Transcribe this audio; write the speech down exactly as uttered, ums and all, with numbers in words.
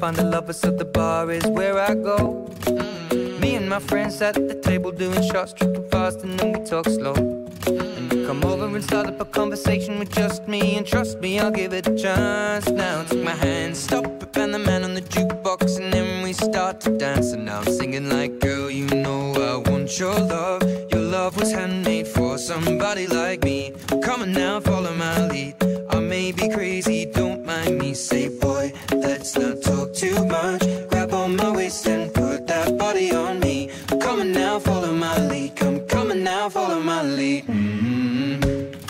find the lovers, so the bar is where I go. Me and my friends at the table doing shots, tripping fast, and then we talk slow. And you come over and start up a conversation with just me, and trust me, I'll give it a chance. Now take my hand, stop it, and the man on the jukebox, and then we start to dance. And now I'm singing like, girl, you know I want your love. Your love was handmade for somebody like me. Come on now, follow my lead. I may be crazy, don't mind me. Say, boy, let's not talk too much.